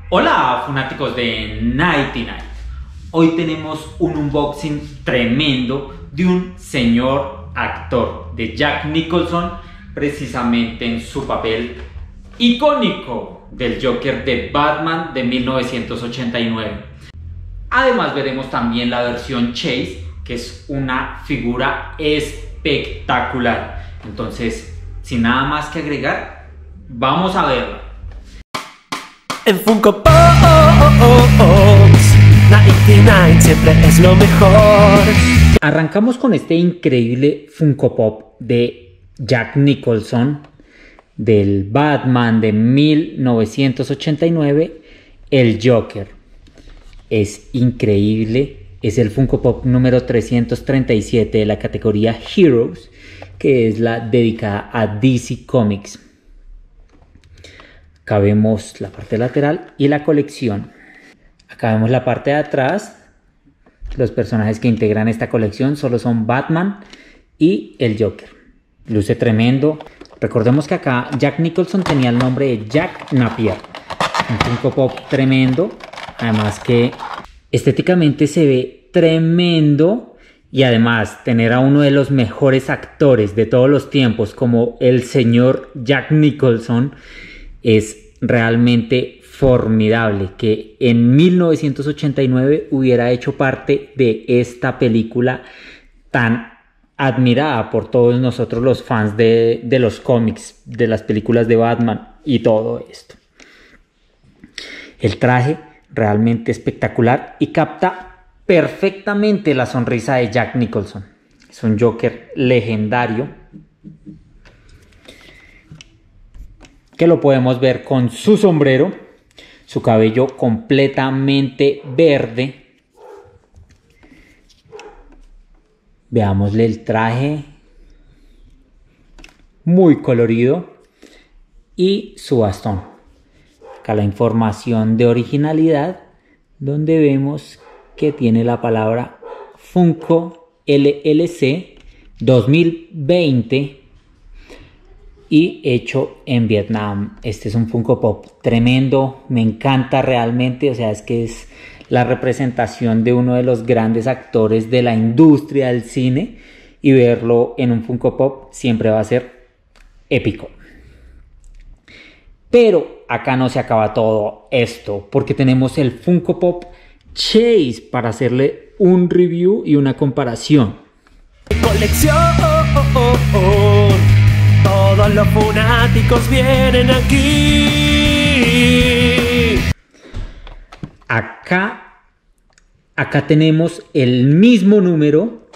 Hola fanáticos de Nighty Night. Hoy tenemos un unboxing tremendo de un señor actor, de Jack Nicholson, precisamente en su papel icónico del Joker de Batman de 1989. Además veremos también la versión Chase, que es una figura espectacular. Entonces, sin nada más que agregar, vamos a verla. En Funko Pops, Nighty Night siempre es lo mejor. Arrancamos con este increíble Funko Pop de Jack Nicholson del Batman de 1989, el Joker. Es increíble, es el Funko Pop número 337 de la categoría Heroes, que es la dedicada a DC Comics. Acá vemos la parte lateral y la colección. Acá vemos la parte de atrás. Los personajes que integran esta colección solo son Batman y el Joker. Luce tremendo. Recordemos que acá Jack Nicholson tenía el nombre de Jack Napier. Un Funko Pop tremendo. Además que estéticamente se ve tremendo. Y además tener a uno de los mejores actores de todos los tiempos como el señor Jack Nicholson es realmente formidable. Que en 1989 hubiera hecho parte de esta película tan admirada por todos nosotros los fans de los cómics, de las películas de Batman y todo esto. El traje realmente espectacular y capta perfectamente la sonrisa de Jack Nicholson. Es un Joker legendario que lo podemos ver con su sombrero, su cabello completamente verde. Veámosle el traje, muy colorido, y su bastón. Acá la información de originalidad, donde vemos que tiene la palabra Funko LLC 2020 y hecho en Vietnam. Este es un Funko Pop tremendo, me encanta realmente. O sea, es que es la representación de uno de los grandes actores de la industria del cine, y verlo en un Funko Pop siempre va a ser épico. Pero acá no se acaba todo esto, porque tenemos el Funko Pop Chase para hacerle un review y una comparación. Colección, todos los fanáticos vienen aquí. Acá tenemos el mismo número.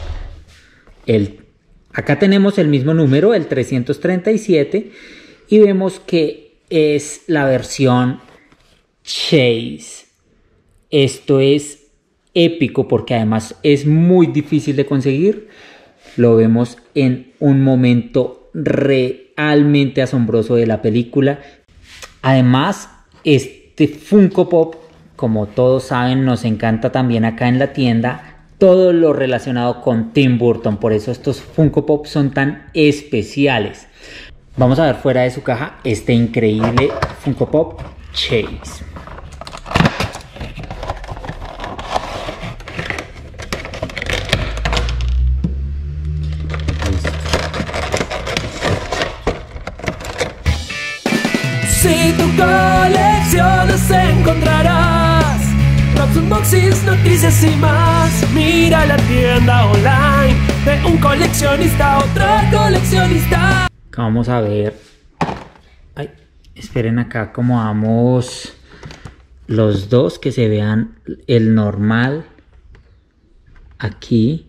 Acá tenemos el mismo número, el 337, y vemos que es la versión Chase. Esto es épico porque además es muy difícil de conseguir. Lo vemos en un momento realmente asombroso de la película. Además, este Funko Pop, como todos saben, nos encanta también acá en la tienda todo lo relacionado con Tim Burton. Por eso estos Funko Pop son tan especiales. Vamos a ver fuera de su caja este increíble Funko Pop Chase. Si tu coleccionas encontrarás props, unboxings, noticias y más. Mira la tienda online de un coleccionista a otro coleccionista. Acá vamos a ver. Ay, esperen, acá acomodamos los dos, que se vean el normal aquí.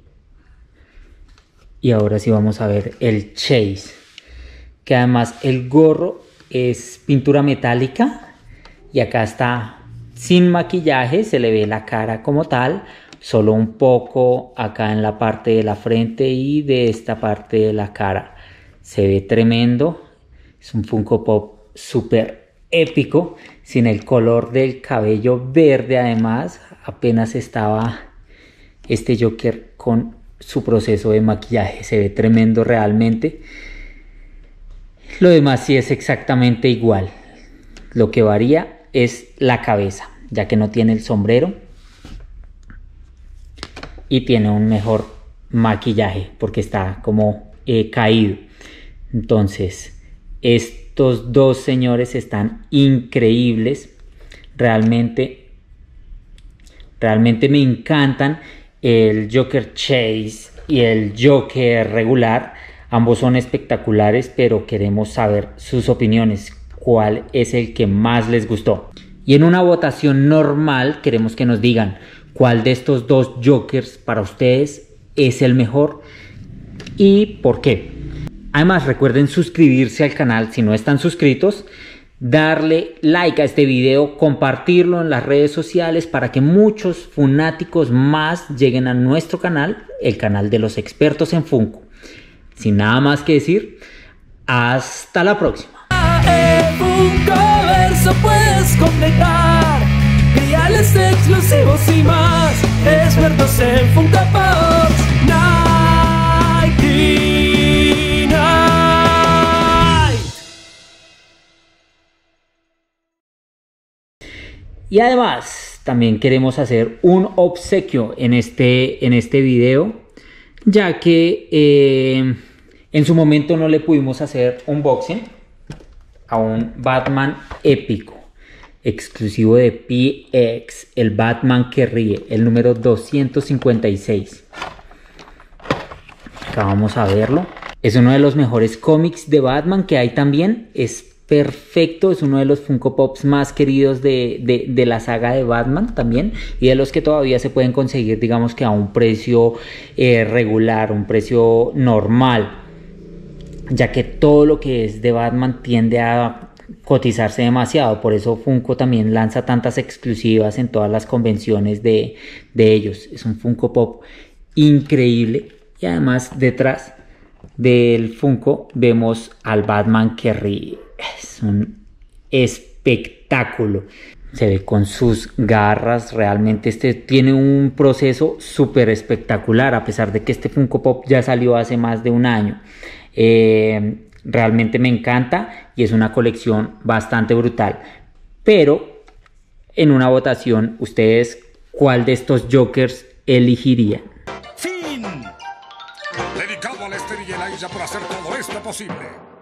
Y ahora sí vamos a ver el Chase, que además el gorro es pintura metálica y acá está sin maquillaje, se le ve la cara como tal, solo un poco acá en la parte de la frente y de esta parte de la cara. Se ve tremendo, es un Funko Pop súper épico, sin el color del cabello verde. Además, apenas estaba este Joker con su proceso de maquillaje, se ve tremendo realmente. Lo demás sí es exactamente igual. Lo que varía es la cabeza, ya que no tiene el sombrero y tiene un mejor maquillaje porque está como caído. Entonces, estos dos señores están increíbles. Realmente me encantan. El Joker Chase y el Joker regular, ambos son espectaculares, pero queremos saber sus opiniones. ¿Cuál es el que más les gustó? Y en una votación normal queremos que nos digan cuál de estos dos Jokers para ustedes es el mejor y por qué. Además, recuerden suscribirse al canal si no están suscritos, darle like a este video, compartirlo en las redes sociales para que muchos fanáticos más lleguen a nuestro canal, el canal de los expertos en Funko. Sin nada más que decir, hasta la próxima. En Funkoverso puedes completar reales exclusivos y más, expertos en Funko Pops. Nighty Night. Y además también queremos hacer un obsequio en este video, ya que en su momento no le pudimos hacer unboxing a un Batman épico exclusivo de PX, el Batman que ríe, el número 256. Acá vamos a verlo. Es uno de los mejores cómics de Batman que hay también. Es perfecto, es uno de los Funko Pops más queridos de la saga de Batman también, y de los que todavía se pueden conseguir, digamos que a un precio regular, un precio normal, ya que todo lo que es de Batman tiende a cotizarse demasiado. Por eso Funko también lanza tantas exclusivas en todas las convenciones de ellos. Es un Funko Pop increíble. Y además detrás del Funko vemos al Batman que ríe. Es un espectáculo. Se ve con sus garras. Realmente este tiene un proceso súper espectacular, a pesar de que este Funko Pop ya salió hace más de un año. Realmente me encanta y es una colección bastante brutal. Pero en una votación, ustedes, ¿cuál de estos Jokers elegirían? Fin. Dedicado a Lester y Elijah por hacer todo esto posible.